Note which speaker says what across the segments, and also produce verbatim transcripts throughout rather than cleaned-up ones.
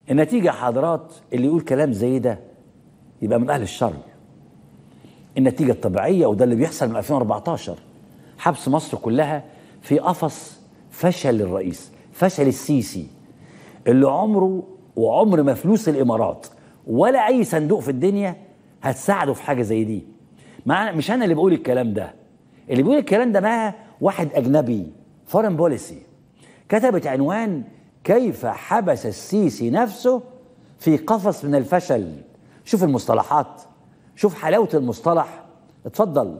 Speaker 1: النتيجة حضرات اللي يقول كلام زي ده يبقى من أهل الشر. النتيجة الطبيعية وده اللي بيحصل من ألفين وأربعتاشر، حبس مصر كلها في قفص فشل الرئيس، فشل السيسي اللي عمره وعمر ما فلوس الإمارات ولا أي صندوق في الدنيا هتساعده في حاجة زي دي. مع مش أنا اللي بقول الكلام ده، اللي بيقول الكلام ده بقى واحد أجنبي، فورين بوليسي، كتبت عنوان كيف حبس السيسي نفسه في قفص من الفشل. شوف المصطلحات، شوف حلاوة المصطلح. اتفضل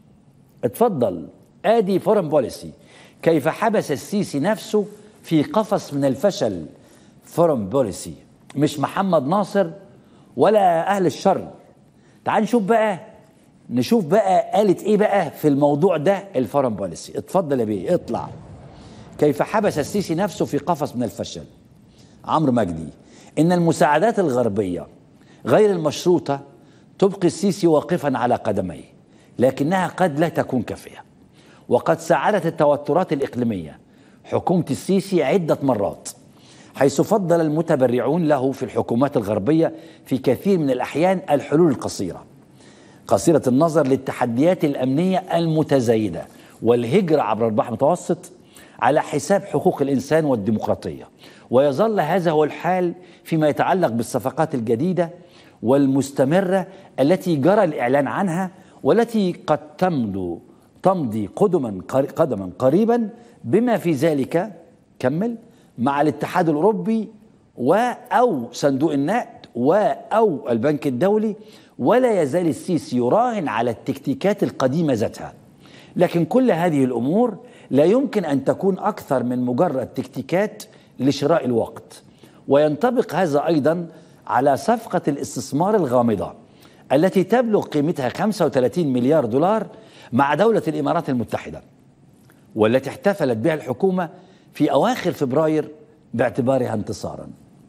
Speaker 1: اتفضل، ادي فورين بوليسي، كيف حبس السيسي نفسه في قفص من الفشل. فورين بوليسي، مش محمد ناصر ولا اهل الشر. تعال نشوف بقى نشوف بقى قالت ايه بقى في الموضوع ده الفورين بوليسي. اتفضل يا بيه اطلع. كيف حبس السيسي نفسه في قفص من الفشل. عمرو مجدي: إن المساعدات الغربية غير المشروطة تبقي السيسي واقفا على قدميه، لكنها قد لا تكون كافية، وقد ساعدت التوترات الإقليمية حكومة السيسي عدة مرات، حيث فضل المتبرعون له في الحكومات الغربية في كثير من الأحيان الحلول القصيرة قصيرة النظر للتحديات الأمنية المتزايدة والهجرة عبر البحر المتوسط على حساب حقوق الإنسان والديمقراطية. ويظل هذا هو الحال فيما يتعلق بالصفقات الجديدة والمستمرة التي جرى الإعلان عنها، والتي قد تمضي تمضي قدما قدما قريبا، بما في ذلك كمل مع الاتحاد الأوروبي و أو صندوق النقد و أو البنك الدولي. ولا يزال السيسي يراهن على التكتيكات القديمة ذاتها، لكن كل هذه الأمور لا يمكن أن تكون أكثر من مجرد تكتيكات لشراء الوقت. وينطبق هذا أيضا على صفقة الاستثمار الغامضة التي تبلغ قيمتها خمسة وثلاثين مليار دولار مع دولة الإمارات المتحدة، والتي احتفلت بها الحكومة في أواخر فبراير باعتبارها انتصارا.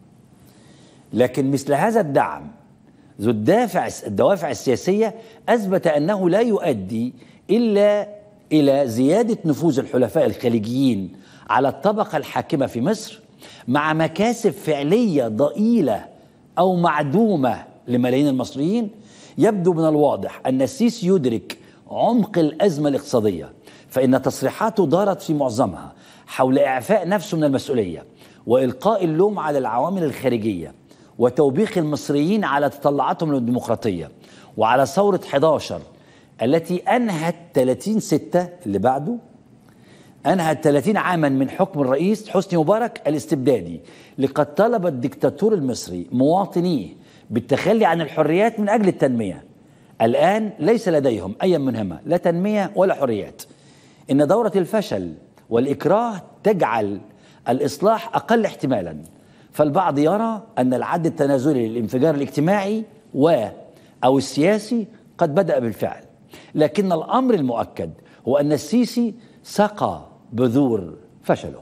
Speaker 1: لكن مثل هذا الدعم ذو الدافع الدوافع السياسية أثبت أنه لا يؤدي إلا إلى زيادة نفوذ الحلفاء الخليجيين على الطبقة الحاكمة في مصر، مع مكاسب فعلية ضئيلة أو معدومة لملايين المصريين. يبدو من الواضح أن السيسي يدرك عمق الأزمة الاقتصادية، فإن تصريحاته دارت في معظمها حول إعفاء نفسه من المسؤولية وإلقاء اللوم على العوامل الخارجية وتوبيخ المصريين على تطلعاتهم للديمقراطية وعلى ثورة أحد عشر التي أنهت ثلاثين ستة اللي بعده أنهت ثلاثين عاما من حكم الرئيس حسني مبارك الاستبدادي. لقد طلب الدكتاتور المصري مواطنيه بالتخلي عن الحريات من أجل التنمية. الآن ليس لديهم أي منهمة، لا تنمية ولا حريات. إن دورة الفشل والإكراه تجعل الإصلاح أقل احتمالا، فالبعض يرى أن العد التنازلي للانفجار الاجتماعي و أو السياسي قد بدأ بالفعل، لكن الأمر المؤكد هو أن السيسي سقى بذور فشله.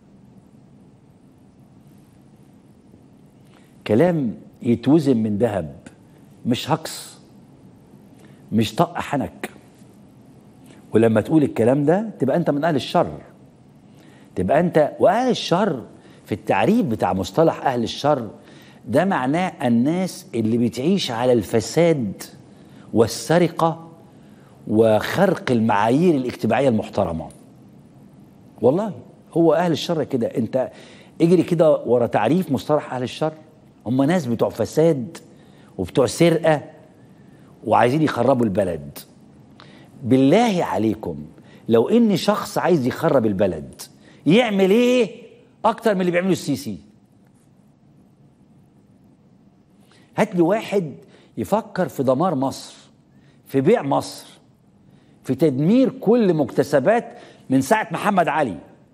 Speaker 1: كلام يتوزن من ذهب، مش هكس، مش طق حنك. ولما تقول الكلام ده تبقى أنت من أهل الشر، تبقى أنت وأهل الشر. في التعريف بتاع مصطلح أهل الشر ده معناه الناس اللي بتعيش على الفساد والسرقة وخرق المعايير الاجتماعية المحترمة. والله هو أهل الشر كده. أنت اجري كده ورا تعريف مصطلح أهل الشر، هم ناس بتوع فساد وبتوع سرقة وعايزين يخربوا البلد. بالله عليكم، لو إن شخص عايز يخرب البلد يعمل إيه أكتر من اللي بيعمله السيسي؟ هات لي واحد يفكر في دمار مصر، في بيع مصر، في تدمير كل مكتسبات من ساعة محمد علي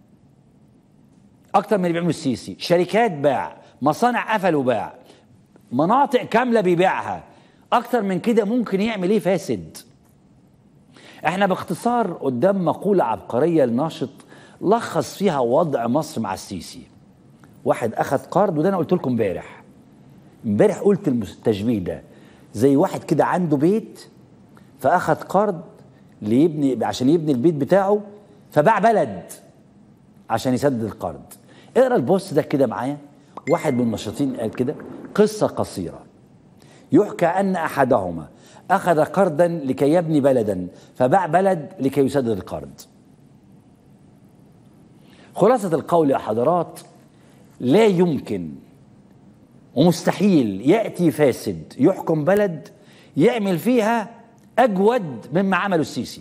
Speaker 1: أكتر من اللي بيعمله السيسي. شركات باع، مصانع قفل وباع، مناطق كاملة بيبيعها. أكتر من كده ممكن يعمل إيه فاسد؟ احنا باختصار قدام مقولة عبقرية لناشط لخص فيها وضع مصر مع السيسي. واحد أخذ قرض، وده أنا قلت لكم امبارح امبارح قلت التشبيه ده زي واحد كده عنده بيت فأخذ قرض ليبني عشان يبني البيت بتاعه، فباع بلد عشان يسدد القرض. اقرا البوست ده كده معايا. واحد من النشاطين قال كده: قصة قصيرة يحكى أن أحدهما أخذ قرضا لكي يبني بلدا فباع بلد لكي يسدد القرض. خلاصة القول يا حضرات: لا يمكن ومستحيل يأتي فاسد يحكم بلد يعمل فيها أجود مما عمله السيسي،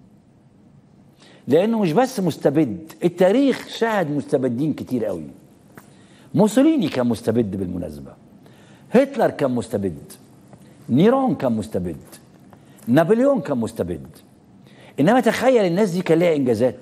Speaker 1: لأنه مش بس مستبد، التاريخ شهد مستبدين كتير قوي. موسوليني كان مستبد بالمناسبة، هتلر كان مستبد، نيرون كان مستبد، نابليون كان مستبد. إنما تخيل الناس دي كان لها إنجازات.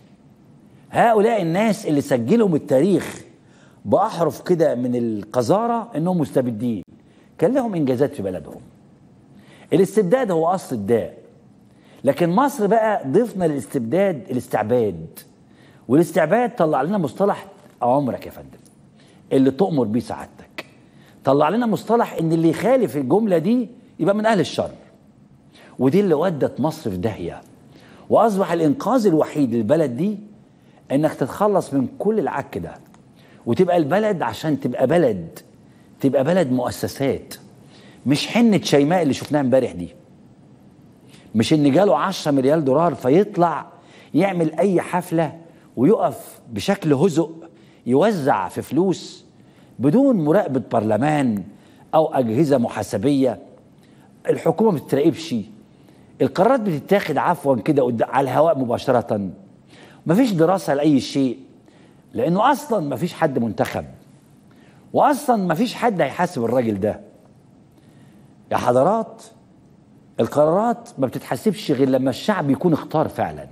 Speaker 1: هؤلاء الناس اللي سجلهم التاريخ بأحرف كده من القذارة إنهم مستبدين كان لهم إنجازات في بلدهم. الاستبداد هو أصل الداء، لكن مصر بقى ضفنا للاستبداد الاستعباد، والاستعباد طلع لنا مصطلح عمرك يا فندم اللي تؤمر بيه سعادتك. طلع لنا مصطلح ان اللي يخالف الجمله دي يبقى من اهل الشر، ودي اللي ودت مصر في داهيه. واصبح الانقاذ الوحيد للبلد دي انك تتخلص من كل العك ده، وتبقى البلد عشان تبقى بلد تبقى بلد مؤسسات، مش حنه شيماء اللي شفناها امبارح دي، مش ان جاله عشرة مليار دولار فيطلع يعمل اي حفله ويقف بشكل هزء يوزع في فلوس بدون مراقبه برلمان او اجهزه محاسبيه. الحكومه ما بتتراقبش، القرارات بتتاخد عفوا كده على الهواء مباشره، مفيش دراسه لاي شيء، لانه اصلا مفيش حد منتخب، واصلا مفيش حد هيحاسب الراجل ده. يا حضرات، القرارات ما بتتحسبش غير لما الشعب يكون اختار فعلا،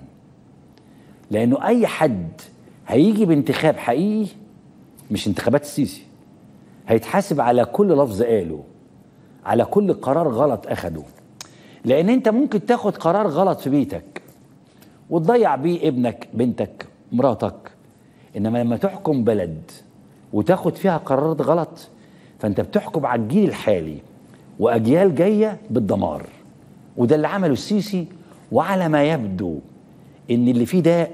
Speaker 1: لانه اي حد هيجي بانتخاب حقيقي مش انتخابات السيسي هيتحاسب على كل لفظ قاله، على كل قرار غلط اخده. لان انت ممكن تاخد قرار غلط في بيتك وتضيع بيه ابنك، بنتك، مراتك، انما لما تحكم بلد وتاخد فيها قرارات غلط فانت بتحكم على الجيل الحالي واجيال جايه بالدمار. وده اللي عمله السيسي، وعلى ما يبدو ان اللي فيه داء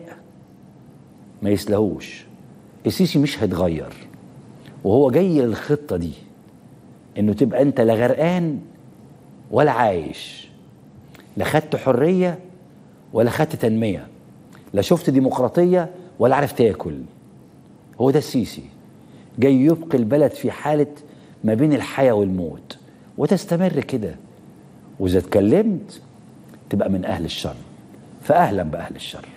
Speaker 1: ما يسلهوش. السيسي مش هيتغير، وهو جاي للخطه دي انه تبقى انت لا غرقان ولا عايش، لا خدت حريه ولا خدت تنميه، لا شفت ديمقراطيه ولا عارف تاكل. هو ده السيسي، جاي يبقي البلد في حاله ما بين الحياه والموت، وتستمر كده. واذا اتكلمت تبقى من اهل الشر، فاهلا باهل الشر.